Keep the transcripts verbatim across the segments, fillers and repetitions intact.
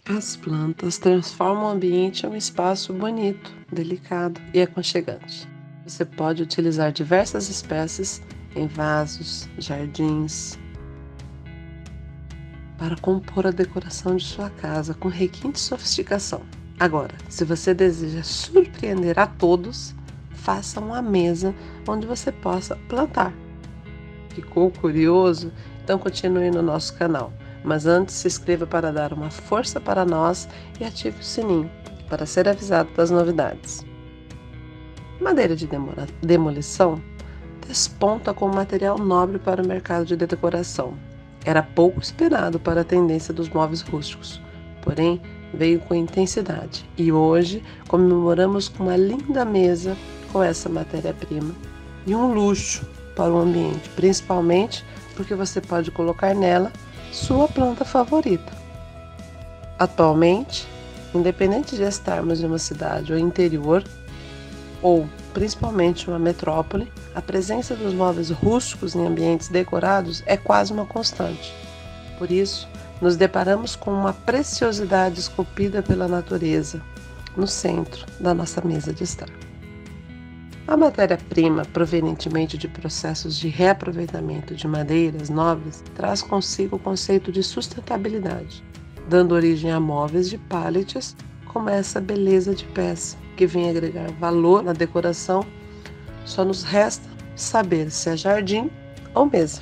As plantas transformam o ambiente em um espaço bonito, delicado e aconchegante. Você pode utilizar diversas espécies em vasos, jardins, para compor a decoração de sua casa com requinte e sofisticação. Agora, se você deseja surpreender a todos, faça uma mesa onde você possa plantar. Ficou curioso? Então continue no nosso canal. Mas antes, se inscreva para dar uma força para nós e ative o sininho para ser avisado das novidades. Madeira de demolição desponta como material nobre para o mercado de decoração. Era pouco esperado para a tendência dos móveis rústicos, porém veio com intensidade e hoje comemoramos com uma linda mesa com essa matéria-prima e um luxo para o ambiente, principalmente porque você pode colocar nela sua planta favorita. Atualmente, independente de estarmos em uma cidade ou interior, ou principalmente uma metrópole, a presença dos móveis rústicos em ambientes decorados é quase uma constante. Por isso, nos deparamos com uma preciosidade esculpida pela natureza no centro da nossa mesa de estar. A matéria-prima, provenientemente de processos de reaproveitamento de madeiras nobres, traz consigo o conceito de sustentabilidade, dando origem a móveis de pallets como essa beleza de peça, que vem agregar valor na decoração. Só nos resta saber se é jardim ou mesa.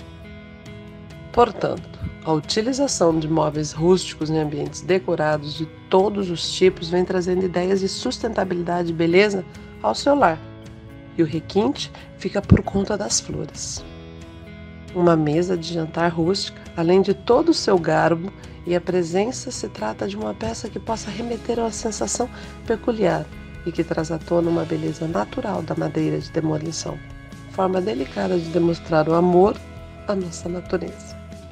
Portanto, a utilização de móveis rústicos em ambientes decorados de todos os tipos vem trazendo ideias de sustentabilidade e beleza ao seu lar. E o requinte fica por conta das flores. Uma mesa de jantar rústica, além de todo o seu garbo e a presença, se trata de uma peça que possa remeter a uma sensação peculiar e que traz à tona uma beleza natural da madeira de demolição, forma delicada de demonstrar o amor à nossa natureza.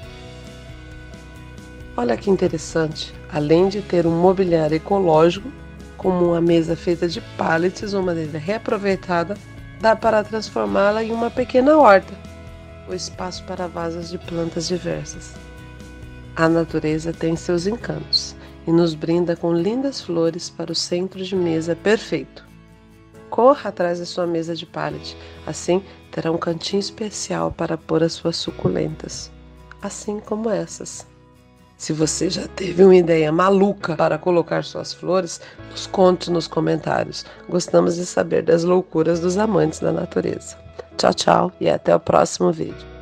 Olha que interessante, além de ter um mobiliário ecológico, como uma mesa feita de pallets ou madeira reaproveitada, dá para transformá-la em uma pequena horta, ou espaço para vasos de plantas diversas. A natureza tem seus encantos e nos brinda com lindas flores para o centro de mesa perfeito. Corra atrás da sua mesa de pallet, assim terá um cantinho especial para pôr as suas suculentas, assim como essas. Se você já teve uma ideia maluca para colocar suas flores, nos conte nos comentários. Gostamos de saber das loucuras dos amantes da natureza. Tchau, tchau e até o próximo vídeo.